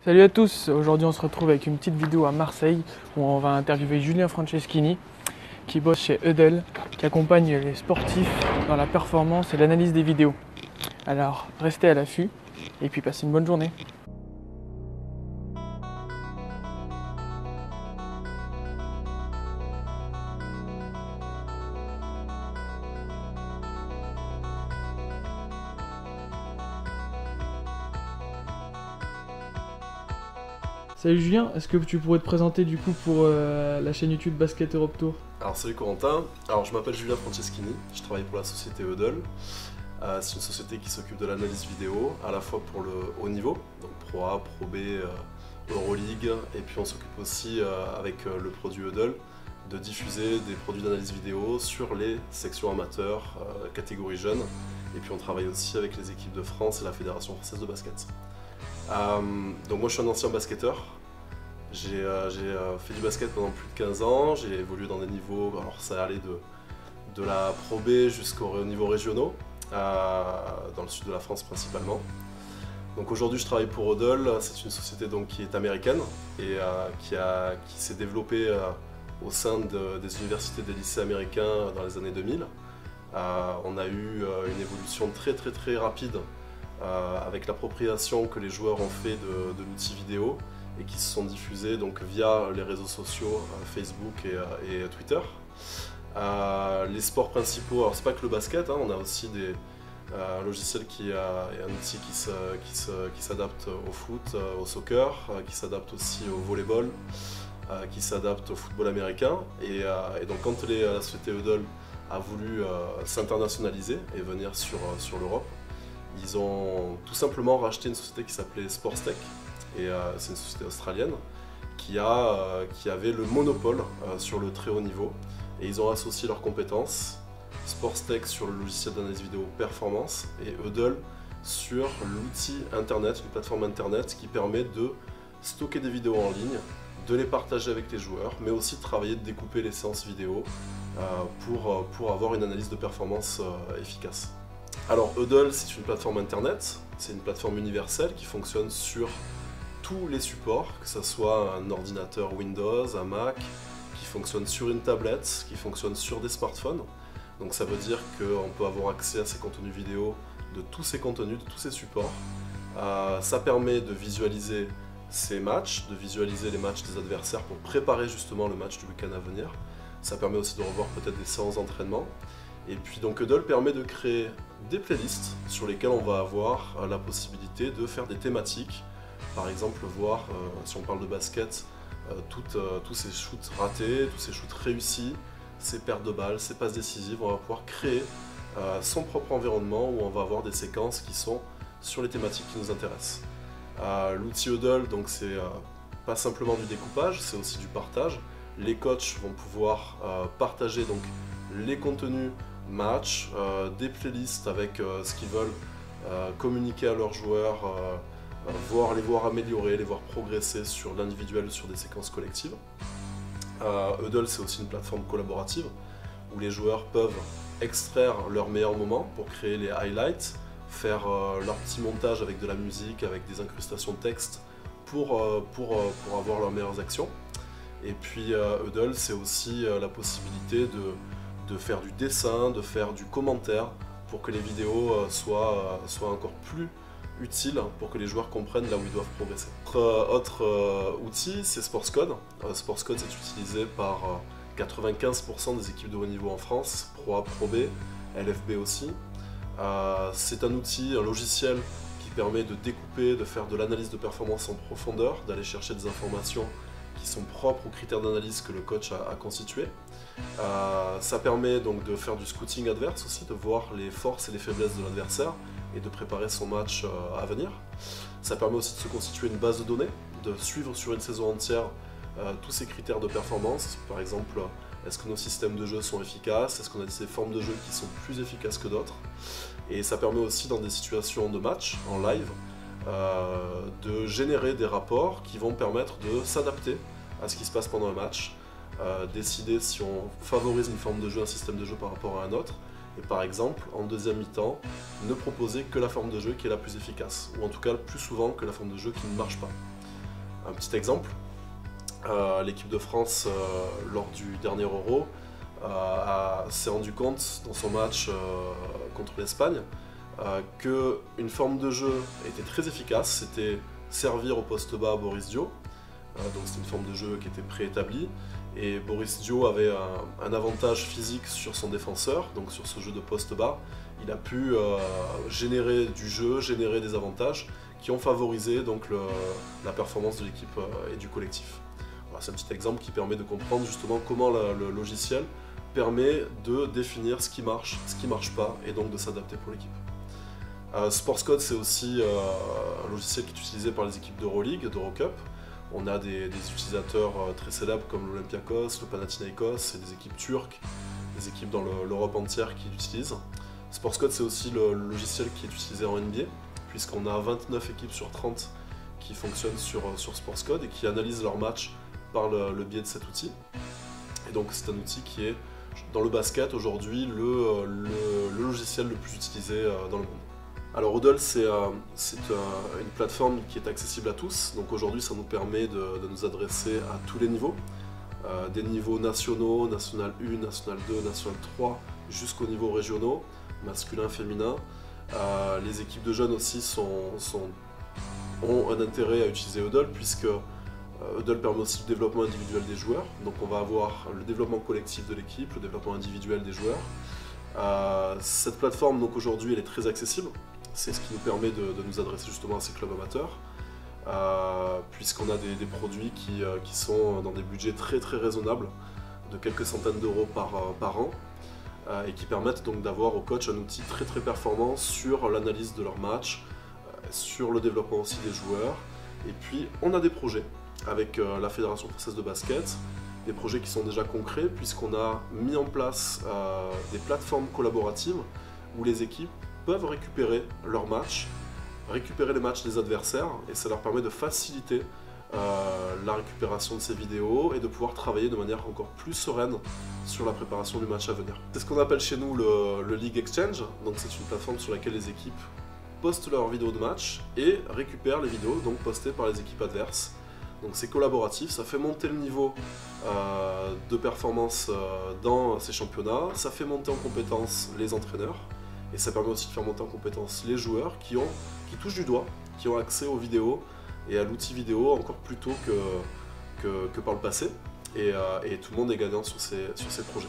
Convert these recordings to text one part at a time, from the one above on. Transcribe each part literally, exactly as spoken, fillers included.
Salut à tous, aujourd'hui on se retrouve avec une petite vidéo à Marseille où on va interviewer Julien Franceschini qui bosse chez Hudl, qui accompagne les sportifs dans la performance et l'analyse des vidéos. Alors restez à l'affût et puis passez une bonne journée. Salut Julien, est-ce que tu pourrais te présenter du coup pour euh, la chaîne YouTube Basket Europe Tour? Alors salut Corentin, alors je m'appelle Julien Franceschini, je travaille pour la société Hudl. Euh, c'est une société qui s'occupe de l'analyse vidéo, à la fois pour le haut niveau, donc Pro A, Pro B, euh, Euroleague, et puis on s'occupe aussi euh, avec euh, le produit Hudl de diffuser des produits d'analyse vidéo sur les sections amateurs, euh, catégorie jeunes, et puis on travaille aussi avec les équipes de France et la Fédération française de basket. Euh, donc moi je suis un ancien basketteur. J'ai euh, euh, fait du basket pendant plus de quinze ans, j'ai évolué dans des niveaux, alors ça allait de, de la Pro B jusqu'aux niveaux régionaux, euh, dans le sud de la France principalement. Donc aujourd'hui je travaille pour Hudl, c'est une société donc, qui est américaine et euh, qui, a, qui s'est développée euh, au sein de, des universités et des lycées américains dans les années deux mille. Euh, on a eu euh, une évolution très très très rapide euh, avec l'appropriation que les joueurs ont fait de, de l'outil vidéo et qui se sont diffusés donc via les réseaux sociaux euh, Facebook et, euh, et Twitter. Euh, les sports principaux, alors c'est pas que le basket, hein, on a aussi des, euh, un logiciel qui a, et un outil qui, se, qui, se, qui s'adapte au foot, euh, au soccer, euh, qui s'adapte aussi au volleyball, euh, qui s'adapte au football américain. Et, euh, et donc quand les, la société Hudl a voulu euh, s'internationaliser et venir sur, euh, sur l'Europe, ils ont tout simplement racheté une société qui s'appelait Sportstech. Et euh, c'est une société australienne qui, a, euh, qui avait le monopole euh, sur le très haut niveau. Et ils ont associé leurs compétences, Sportstech sur le logiciel d'analyse vidéo Performance et Hudl sur l'outil internet, une plateforme internet qui permet de stocker des vidéos en ligne, de les partager avec les joueurs, mais aussi de travailler, de découper les séances vidéo euh, pour, pour avoir une analyse de performance euh, efficace. Alors Hudl, c'est une plateforme internet, c'est une plateforme universelle qui fonctionne sur tous les supports, que ce soit un ordinateur Windows, un Mac, qui fonctionne sur une tablette, qui fonctionne sur des smartphones. Donc ça veut dire qu'on peut avoir accès à ces contenus vidéo, de tous ces contenus, de tous ces supports. Euh, ça permet de visualiser ces matchs, de visualiser les matchs des adversaires pour préparer justement le match du week-end à venir. Ça permet aussi de revoir peut-être des séances d'entraînement. Et puis donc Hudl permet de créer des playlists sur lesquelles on va avoir la possibilité de faire des thématiques. Par exemple, voir, euh, si on parle de basket, euh, toutes, euh, tous ces shoots ratés, tous ces shoots réussis, ces pertes de balles, ces passes décisives, on va pouvoir créer euh, son propre environnement où on va avoir des séquences qui sont sur les thématiques qui nous intéressent. Euh, L'outil Hudl, donc c'est euh, pas simplement du découpage, c'est aussi du partage. Les coachs vont pouvoir euh, partager donc, les contenus match, euh, des playlists avec euh, ce qu'ils veulent euh, communiquer à leurs joueurs, euh, Voir, les voir améliorer, les voir progresser sur l'individuel, sur des séquences collectives. Euh, Hudl, c'est aussi une plateforme collaborative où les joueurs peuvent extraire leurs meilleurs moments pour créer les highlights, faire euh, leur petit montage avec de la musique, avec des incrustations de texte pour, euh, pour, euh, pour avoir leurs meilleures actions. Et puis euh, Hudl, c'est aussi euh, la possibilité de, de faire du dessin, de faire du commentaire pour que les vidéos euh, soient, euh, soient encore plus utile pour que les joueurs comprennent là où ils doivent progresser. Autre, euh, autre euh, outil, c'est SportsCode. Euh, SportsCode, c'est utilisé par euh, quatre-vingt-quinze pour cent des équipes de haut niveau en France, Pro A, Pro B, L F B aussi. Euh, c'est un outil, un logiciel qui permet de découper, de faire de l'analyse de performance en profondeur, d'aller chercher des informations qui sont propres aux critères d'analyse que le coach a, a constitués. Euh, ça permet donc de faire du scouting adverse aussi, de voir les forces et les faiblesses de l'adversaire et de préparer son match euh, à venir. Ça permet aussi de se constituer une base de données, de suivre sur une saison entière euh, tous ces critères de performance. Par exemple, est-ce que nos systèmes de jeu sont efficaces? Est-ce qu'on a des formes de jeu qui sont plus efficaces que d'autres? Et ça permet aussi dans des situations de match, en live, euh, de générer des rapports qui vont permettre de s'adapter à ce qui se passe pendant un match, euh, décider si on favorise une forme de jeu, un système de jeu par rapport à un autre, et par exemple, en deuxième mi-temps, ne proposer que la forme de jeu qui est la plus efficace, ou en tout cas plus souvent que la forme de jeu qui ne marche pas. Un petit exemple, euh, l'équipe de France, euh, lors du dernier Euro, euh, s'est rendu compte dans son match euh, contre l'Espagne euh, qu'une forme de jeu était très efficace, c'était servir au poste bas à Boris Dio. Euh, donc c'est une forme de jeu qui était préétablie. Et Boris Dio avait un, un avantage physique sur son défenseur, donc sur ce jeu de poste bas. Il a pu euh, générer du jeu, générer des avantages qui ont favorisé donc, le, la performance de l'équipe euh, et du collectif. Voilà, c'est un petit exemple qui permet de comprendre justement comment la, le logiciel permet de définir ce qui marche, ce qui ne marche pas, et donc de s'adapter pour l'équipe. Euh, SportsCode, c'est aussi euh, un logiciel qui est utilisé par les équipes d'Euroleague, d'Eurocup. On a des, des utilisateurs très célèbres comme l'Olympiakos, le Panathinaikos, et des équipes turques, des équipes dans l'Europe entière qui l'utilisent. SportsCode, c'est aussi le, le logiciel qui est utilisé en N B A, puisqu'on a vingt-neuf équipes sur trente qui fonctionnent sur, sur SportsCode et qui analysent leurs matchs par le, le biais de cet outil. Et donc c'est un outil qui est, dans le basket, aujourd'hui, le, le, le logiciel le plus utilisé dans le monde. Alors Oodle, c'est euh, euh, une plateforme qui est accessible à tous, donc aujourd'hui ça nous permet de, de nous adresser à tous les niveaux, euh, des niveaux nationaux, National un, National deux, National trois, jusqu'aux niveaux régionaux, masculin, féminin. Euh, les équipes de jeunes aussi sont, sont, ont un intérêt à utiliser Oodle, puisque euh, Oodle permet aussi le développement individuel des joueurs, donc on va avoir le développement collectif de l'équipe, le développement individuel des joueurs. Euh, cette plateforme donc aujourd'hui elle est très accessible. C'est ce qui nous permet de, de nous adresser justement à ces clubs amateurs, euh, puisqu'on a des, des produits qui, euh, qui sont dans des budgets très très raisonnables, de quelques centaines d'euros par, par an, euh, et qui permettent donc d'avoir au coach un outil très très performant sur l'analyse de leurs matchs, euh, sur le développement aussi des joueurs. Et puis on a des projets avec euh, la Fédération française de basket, des projets qui sont déjà concrets, puisqu'on a mis en place euh, des plateformes collaboratives où les équipes peuvent récupérer leurs matchs, récupérer les matchs des adversaires, et ça leur permet de faciliter euh, la récupération de ces vidéos et de pouvoir travailler de manière encore plus sereine sur la préparation du match à venir. C'est ce qu'on appelle chez nous le, le League Exchange, donc c'est une plateforme sur laquelle les équipes postent leurs vidéos de match et récupèrent les vidéos donc postées par les équipes adverses. Donc c'est collaboratif, ça fait monter le niveau euh, de performance euh, dans ces championnats, ça fait monter en compétence les entraîneurs, et ça permet aussi de faire monter en compétence les joueurs qui, ont, qui touchent du doigt, qui ont accès aux vidéos et à l'outil vidéo encore plus tôt que, que, que par le passé. Et, euh, et tout le monde est gagnant sur ces, sur ces projets.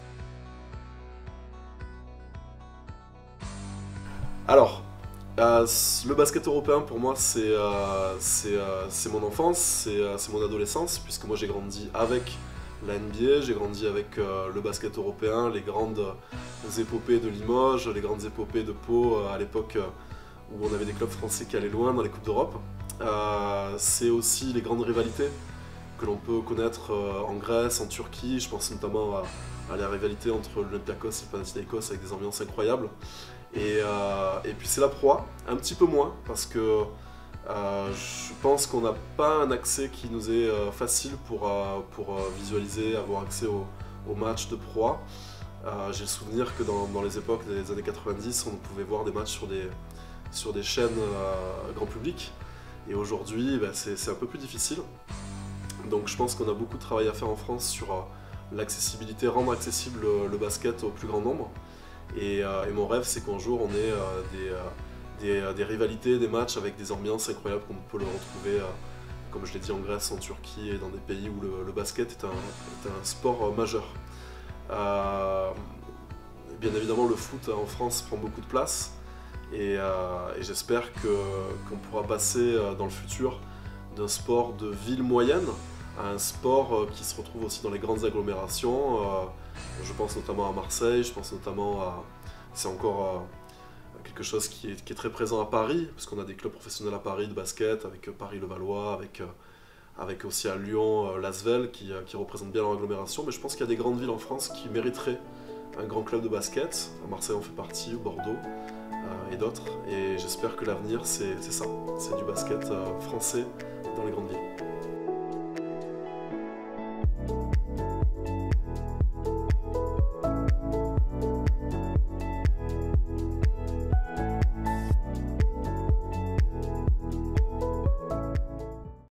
Alors, euh, le basket européen pour moi c'est euh, euh, mon enfance, c'est euh, mon adolescence, puisque moi j'ai grandi avec la N B A, j'ai grandi avec euh, le basket européen, les grandes euh, épopées de Limoges, les grandes épopées de Pau euh, à l'époque euh, où on avait des clubs français qui allaient loin dans les Coupes d'Europe. Euh, c'est aussi les grandes rivalités que l'on peut connaître euh, en Grèce, en Turquie. Je pense notamment à, à la rivalité entre l'Olympiakos et le Panathinaikos avec des ambiances incroyables. Et, euh, et puis c'est la Pro A, un petit peu moins, parce que Euh, je pense qu'on n'a pas un accès qui nous est euh, facile pour, euh, pour euh, visualiser, avoir accès aux au matchs de Pro A. Euh, J'ai le souvenir que dans, dans les époques des années quatre-vingt-dix, on pouvait voir des matchs sur des, sur des chaînes euh, grand public. Et aujourd'hui, bah, c'est un peu plus difficile. Donc je pense qu'on a beaucoup de travail à faire en France sur euh, l'accessibilité, rendre accessible le, le basket au plus grand nombre. Et, euh, et mon rêve, c'est qu'un jour, on ait euh, des... Euh, Des, des rivalités, des matchs avec des ambiances incroyables qu'on peut le retrouver, euh, comme je l'ai dit, en Grèce, en Turquie et dans des pays où le, le basket est un, est un sport euh, majeur. Euh, bien évidemment, le foot en France prend beaucoup de place et, euh, et j'espère qu'on pourra passer euh, dans le futur d'un sport de ville moyenne à un sport euh, qui se retrouve aussi dans les grandes agglomérations. Euh, je pense notamment à Marseille, je pense notamment à... C'est encore... Euh, quelque chose qui est, qui est très présent à Paris, parce qu'on a des clubs professionnels à Paris de basket, avec Paris-Levallois, avec, avec aussi à Lyon, l'Asvel, qui, qui représente bien leur agglomération. Mais je pense qu'il y a des grandes villes en France qui mériteraient un grand club de basket. À Marseille en fait partie, Bordeaux euh, et d'autres. Et j'espère que l'avenir, c'est ça, c'est du basket euh, français dans les grandes villes.